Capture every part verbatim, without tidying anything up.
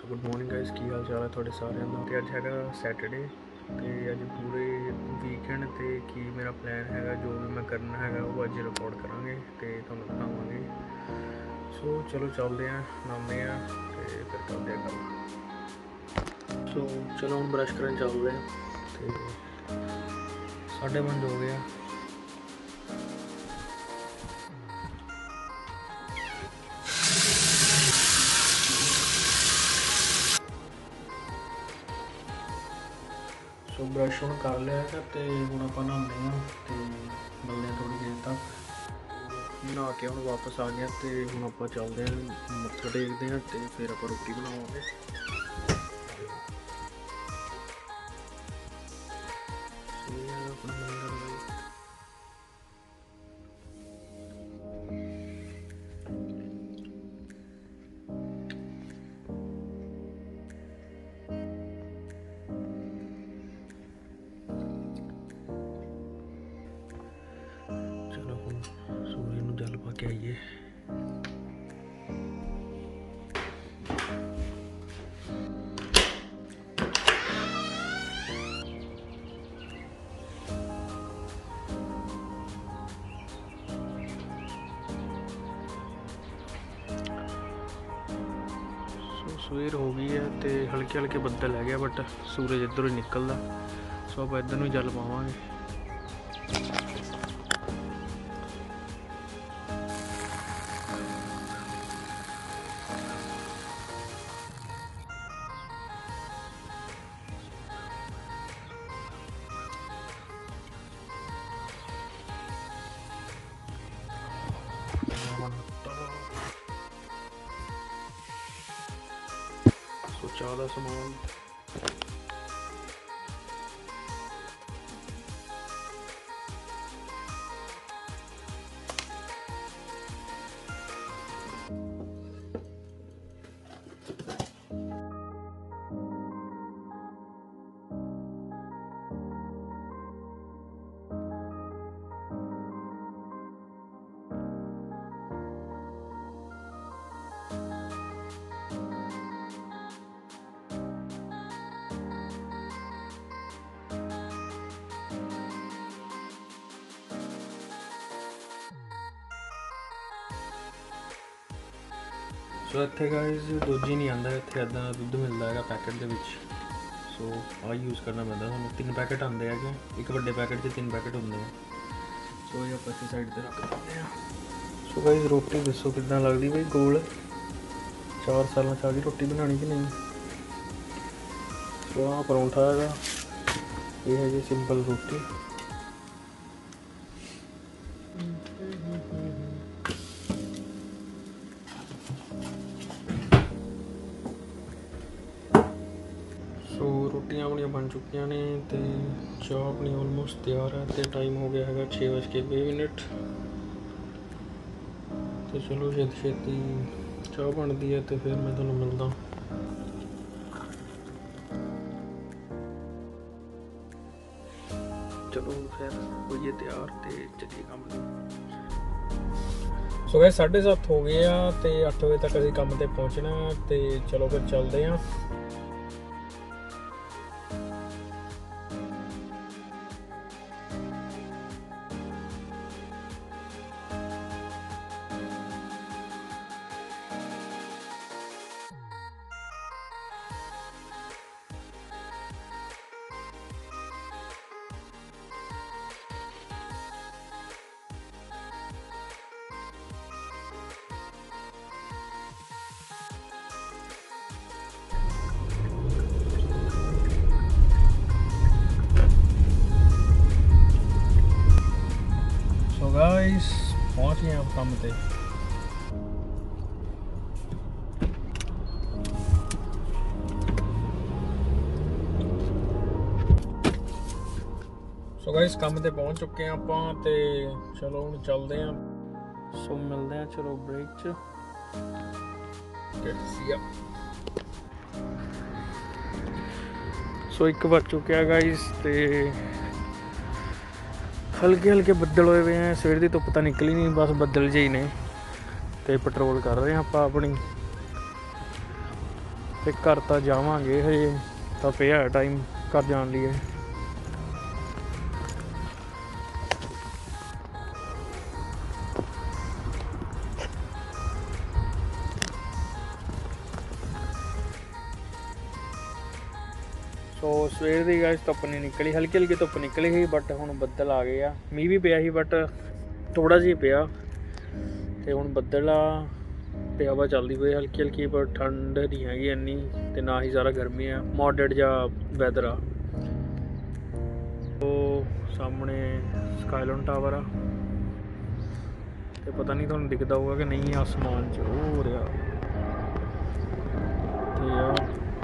So good morning guys, की हाल चाल है थोड़े सारे का। तो अज है सैटरडे तो अज पूरे वीकेंड ते की मेरा प्लान है, जो भी मैं करना है वो अज रिकॉर्ड करांगे तो तुहानू दिखावांगे। सो चलो चलते हैं, नहाने हैं तो फिर करते हैं गल। सो चलो हम ब्रश करन चलते हैं तो साढ़े पाँच हो गया। सो ब्रश हम कर लिया है तो हूँ आप नहाने तो मिलते हैं थोड़ी देर तक। नहा के हम वापस आ गया तो हूँ आप चलते हैं, मत्था टेकते हैं तो फिर आप रोटी बनावांगे। चलो हम सूर्य नूं जल पा के आइए। सवेर हो गई है तो हल्के हल्के बदल है गया, बट सूरज इधरों ही निकलदा। सो आप इधर ही जल पावांगे। सो चाह का समान सो इत्थे गाइस दूजी नहीं आंदा, इत्थे इदा दुद्ध मिलता है पैकेट के विच। सो आ यूज़ करना पैंदा सानूं। तीन पैकेट आते हैं, एक बड़े पैकेट च तीन पैकेट होंगे। सो ये आप इस साइड पर रख देते हैं। सो गाइस रोटी दसो कितना लगती भाई गोल? चार साल चाह रोटी बनानी कि नहीं? सो हाँ परौंठा है, ये है जी सिंपल रोटी। सो रोटियां अपनी बन चुकी ने तो चाह अपनी ऑलमोस्ट तैयार है। तो टाइम हो गया है छे बज के बीस मिनट। तो चलो छेती छेती चाह बनती है तो फिर मैं तुम्हें मिलता। चलो फिर होइए तैयार तो चलिए काम। सो गए साढ़े सत्त हो गए आ तो अठ बजे तक असीं काम ते पहुँचना। तो चलो फिर चलते हैं। गाइस पहुंच गए आप काम पे। सो गाइस काम पे पहुंच चुके हैं आप ते चलो हम चलते हैं। सो मिलते हैं चलो ब्रेक च। सो एक बज चुके हैं गाइस ते हल्के हल्के बदल होए हुए हैं। सवेर की धुप्प तो निकली नहीं, बस बदल जे ही ने। तो पेट्रोल कर रहे हैं आप अपनी। ਤੇ ਘਰ ਤਾਂ ਜਾਵਾਂਗੇ, ਹਜੇ ਤਾਂ ਪਿਆ ਟਾਈਮ ਘਰ ਜਾਣ ਲਈ। ਸੋ ਸਵੇਰ ਦੀ ਗਾਇਸ ਧੁੱਪ ਨਹੀਂ ਨਿਕਲੀ, ਹਲਕੀ ਹਲਕੀ ਧੁੱਪ ਨਿਕਲੀ ਸੀ, ਬਟ ਹੁਣ ਬੱਦਲ ਆ ਗਏ ਆ। ਮੀਂਹ ਵੀ ਪਿਆ ਸੀ ਬਟ ਥੋੜ੍ਹਾ ਜਿਹਾ ਪਿਆ, ਤੇ ਹੁਣ ਬੱਦਲ ਆ ਤੇ ਹਵਾ ਚੱਲਦੀ ਪਈ ਹਲਕੀ ਹਲਕੀ, ਪਰ ਠੰਡ ਨਹੀਂ ਹੈਗੀ ਇੰਨੀ, ਤੇ ਨਾ ਹੀ ਜ਼ਿਆਦਾ ਗਰਮੀ ਆ, ਮੋਡਰੇਟ ਜਿਹਾ ਵੈਦਰ ਆ। ਉਹ ਸਾਹਮਣੇ ਸਕਾਈਲਾਈਨ ਟਾਵਰ ਆ, ਤੇ ਪਤਾ ਨਹੀਂ ਤੁਹਾਨੂੰ ਦਿਖਦਾ ਹੋਊਗਾ ਕਿ ਨਹੀਂ, ਆਸਮਾਨ 'ਚ ਉਹ ਹੋ ਰਿਹਾ। ਤੇ ਆ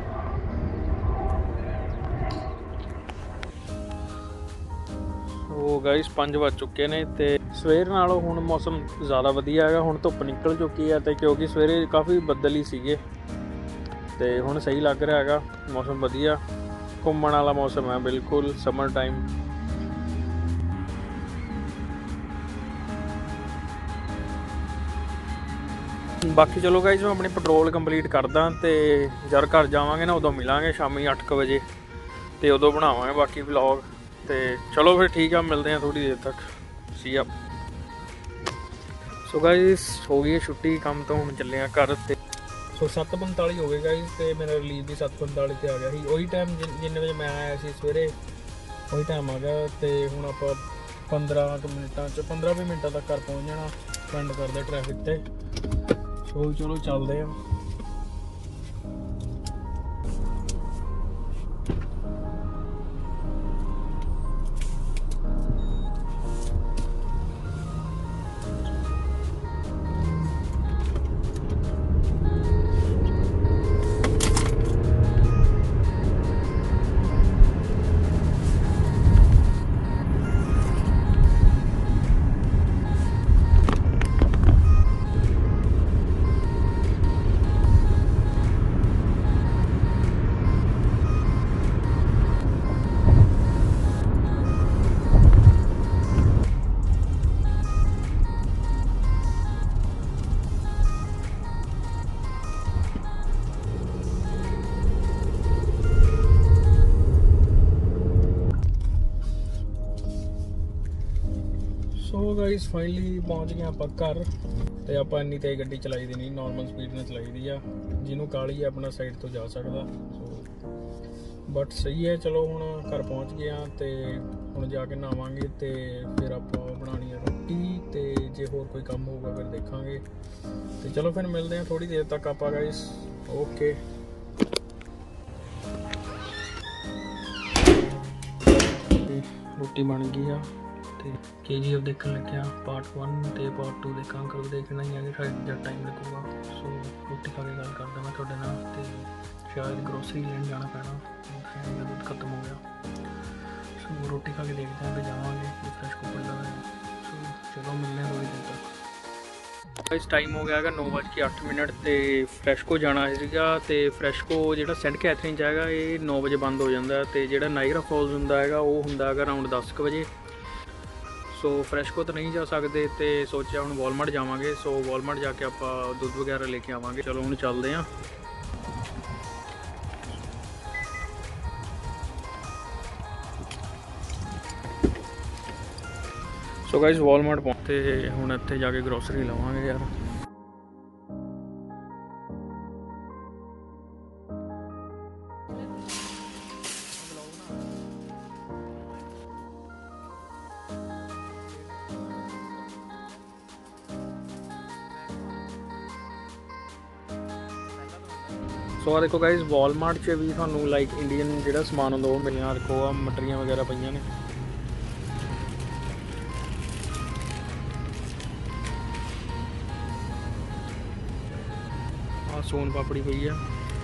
ਉਹ ਗਾਇਸ ਪੰਜ ਵੱਜ ਚੁੱਕੇ ਨੇ, ਤੇ ਸਵੇਰ ਨਾਲੋਂ ਹੁਣ ਮੌਸਮ ਜ਼ਿਆਦਾ ਵਧੀਆ ਹੈਗਾ। ਹੁਣ ਧੁੱਪ ਨਿਕਲ ਚੁੱਕੀ ਹੈ, ਤੇ ਕਿਉਂਕਿ ਸਵੇਰੇ ਕਾਫੀ ਬੱਦਲ ਹੀ ਸੀਗੇ, ਤੇ ਹੁਣ ਸਹੀ ਲੱਗ ਰਿਹਾ ਹੈਗਾ ਮੌਸਮ, ਵਧੀਆ ਘੁੰਮਣ ਵਾਲਾ ਮੌਸਮ ਹੈ ਬਿਲਕੁਲ, ਸਮਰ ਟਾਈਮ। ਬਾਕੀ ਚਲੋ ਗਾਇਸ ਮੈਂ ਆਪਣੀ ਪੈਟਰੋਲ ਕੰਪਲੀਟ ਕਰਦਾ, ਤੇ ਜਦ ਘਰ ਜਾਵਾਂਗੇ ਨਾ ਉਦੋਂ ਮਿਲਾਂਗੇ ਸ਼ਾਮੀ ਅੱਠ ਕੁ ਵਜੇ, ਤੇ ਉਦੋਂ ਬਣਾਵਾਂਗੇ ਬਾਕੀ ਵਲੌਗ। ਤੇ ਚਲੋ ਫਿਰ ਠੀਕ ਆ, ਮਿਲਦੇ ਹਾਂ ਥੋੜ੍ਹੀ ਦੇਰ ਤੱਕ, ਸੀ ਆ। ਸੋ ਗਾਇਸ ਹੋ ਗਈ ਛੁੱਟੀ ਕੰਮ ਤੋਂ, ਹੁਣ ਚੱਲੇ ਹਾਂ ਘਰ। ਤੇ ਸੋ ਸੱਤ ਪੰਤਾਲੀ ਹੋ ਗਏ ਗਾਇਸ, ਤੇ ਮੇਰਾ ਰਿਲੀਜ਼ ਵੀ ਸੱਤ ਪੰਤਾਲੀ 'ਤੇ ਆ ਗਿਆ ਸੀ। ਉਹੀ ਟਾਈਮ ਜਿੰਨੇ ਵਜੇ ਮੈਂ ਆਇਆ ਸੀ ਸਵੇਰੇ, ਉਹੀ ਟਾਈਮ ਆ ਗਿਆ। ਤੇ ਹੁਣ ਆਪਾਂ ਪੰਦਰਾਂ ਕੁ ਮਿੰਟਾਂ 'ਚ ਪੰਦਰਾਂ ਵੀਹ ਮਿੰਟਾਂ ਤੱਕ ਘਰ ਪਹੁੰਚ ਜਾਣਾ, ਡਿਪੈਂਡ ਕਰਦਾ ਟ੍ਰੈਫਿਕ 'ਤੇ। ਸੋ ਚਲੋ ਚੱਲਦੇ ਹਾਂ। ਸੋ ਗਾਇਸ ਫਾਈਨਲੀ ਪਹੁੰਚ ਗਏ ਆਪਾਂ ਘਰ। ਤੇ ਆਪਾਂ ਇੰਨੀ ਤੇਜ਼ ਗੱਡੀ ਚਲਾਈ ਦੀ ਨਹੀਂ, ਨੋਰਮਲ ਸਪੀਡ ਨਾਲ ਚਲਾਈ ਦੀ ਆ, ਜਿਹਨੂੰ ਕਾਹਲੀ ਆ ਆਪਣਾ ਸਾਈਡ ਤੋਂ ਜਾ ਸਕਦਾ। ਸੋ ਬਟ ਸਹੀ ਹੈ, ਚਲੋ ਹੁਣ ਘਰ ਪਹੁੰਚ ਗਏ ਆ, ਤੇ ਹੁਣ ਜਾ ਕੇ ਨਹਾਵਾਂਗੇ, ਤੇ ਫਿਰ ਆਪਾਂ ਬਣਾਉਣੀ ਆ ਰੋਟੀ, ਤੇ ਜੇ ਹੋਰ ਕੋਈ ਕੰਮ ਹੋਊਗਾ ਫਿਰ ਦੇਖਾਂਗੇ। ਤੇ ਚਲੋ ਫਿਰ ਮਿਲਦੇ ਹਾਂ ਥੋੜ੍ਹੀ ਦੇਰ ਤੱਕ ਆਪਾਂ ਗਾਇਸ, ਓਕੇ। ਰੋਟੀ ਬਣ ਗਈ ਆ, ਤੇ ਕੇ ਜੀ ਐਫ ਦੇਖਣ ਲੱਗਿਆ ਪਾਰਟ ਵਨ, ਤੇ ਪਾਰਟ ਟੂ ਦੇਖਾਂ, ਕਦੋਂ ਦੇਖਣਾ ਹੀ ਹੈ, ਸ਼ਾਇਦ ਜਦ ਟਾਈਮ ਲੱਗੂਗਾ। ਸੋ ਰੋਟੀ ਖਾ ਕੇ ਗੱਲ ਕਰਦਾ ਮੈਂ ਤੁਹਾਡੇ ਨਾਲ, ਤੇ ਸ਼ਾਇਦ ਗਰੋਸਰੀ ਲੈਣ ਜਾਣਾ ਪੈਣਾ, ਮੇਰਾ ਦੁੱਧ ਖਤਮ ਹੋ ਗਿਆ। ਸੋ ਰੋਟੀ ਖਾ ਕੇ ਦੇਖਦੇ ਹਾਂ, ਫਿਰ ਜਾਵਾਂਗੇ, ਫਿਰ ਫਰੈਸ਼ ਕੁੱਪਰ ਹੋਇਆ। ਸੋ ਚਲੋ ਮਿਲਦੇ ਹਾਂ ਥੋੜ੍ਹੀ ਦੇਰ ਤੱਕ। ਇਸ ਟਾਈਮ ਹੋ ਗਿਆ ਹੈਗਾ ਨੌ ਵੱਜ ਕੇ ਅੱਠ ਮਿੰਟ, ਤੇ ਫਰੈਸ਼ਕੋ ਜਾਣਾ ਸੀਗਾ। ਤੇ ਫਰੈਸ਼ਕੋ ਜਿਹੜਾ ਸੈਂਟ ਕੈਥਰੀਨ 'ਚ ਹੈਗਾ, ਇਹ ਨੌ ਵਜੇ ਬੰਦ ਹੋ ਜਾਂਦਾ, ਤੇ ਜਿਹੜਾ ਨਾਇਗਰਾ ਫਾਲਸ ਹੁੰਦਾ ਹੈਗਾ ਉਹ ਹੁੰਦਾ ਹੈਗਾ ਅਰਾਊਂਡ ਦਸ ਕੁ ਵਜੇ। ਸੋ ਫਰੈਸ਼ਕੋ ਤਾਂ ਨਹੀਂ ਜਾ ਸਕਦੇ, ਤੇ ਸੋਚਿਆ ਹੁਣ ਵਾਲਮਾਰਟ ਜਾਵਾਂਗੇ। ਸੋ ਵਾਲਮਾਰਟ ਜਾ ਕੇ ਆਪਾਂ ਦੁੱਧ ਵਗੈਰਾ ਲੈ ਕੇ ਆਵਾਂਗੇ। ਚਲੋ ਹੁਣ ਚੱਲਦੇ ਹਾਂ। ਸੋ ਗਾਇਸ ਵਾਲਮਾਰਟ ਪਹੁੰਚੇ, ਹੁਣ ਇੱਥੇ ਜਾ ਕੇ ਗਰੋਸਰੀ ਲਵਾਂਗੇ ਯਾਰ। ਸੋ ਆ ਦੇਖੋ ਗਾਇਸ ਵਾਲਮਾਰਟ 'ਚ ਵੀ ਤੁਹਾਨੂੰ ਲਾਈਕ ਇੰਡੀਅਨ ਜਿਹੜਾ ਸਮਾਨ ਹੁੰਦਾ ਉਹ ਮਿਲਣਾ। ਦੇਖੋ ਆ ਮਟਰੀਆਂ ਵਗੈਰਾ ਪਈਆਂ ਨੇ, ਆ ਸੋਨ ਪਾਪੜੀ ਪਈ ਆ,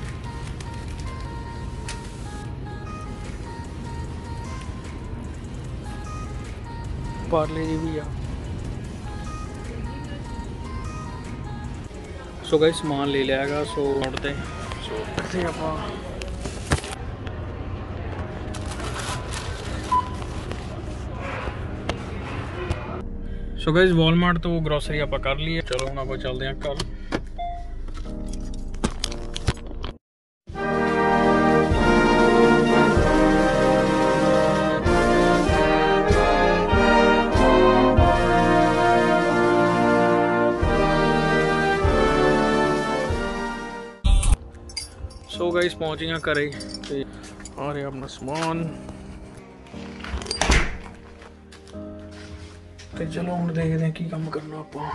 ਪਾਰਲੇ ਜੀ ਵੀ ਆ। ਸੋ ਗਾਇਸ ਸਮਾਨ ਲੈ ਲਿਆ ਹੈਗਾ ਸੋ ਨੋਟ ਤੇ। ਸੋ ਇੱਥੇ ਆਪਾਂ ਸੋ ਗਾਇਸ ਵਾਲਮਾਰਟ ਤੋਂ ਗਰੋਸਰੀ ਆਪਾਂ ਕਰ ਲਈ ਹੈ। ਚਲੋ ਹੁਣ ਆਪਾਂ ਚੱਲਦੇ ਹਾਂ ਘਰ। गाइस पहुंच गए घरे ते आ रहा अपना समान ते चलो हम देखते हैं की काम करना आपां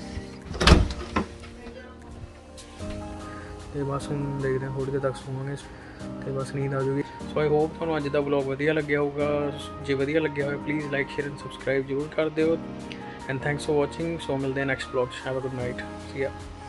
ते बस हम देखते हैं थोड़ी देर तक सोवांगे ते बस नींद आ जाएगी। सो आई होप तुहानूं अज दा व्लॉग वधिया लग्या होगा। जे वधिया लग्या होए please like share and subscribe जरूर कर दिओ and thanks for watching. So मिलते हैं next vlog. Have a good night. See या।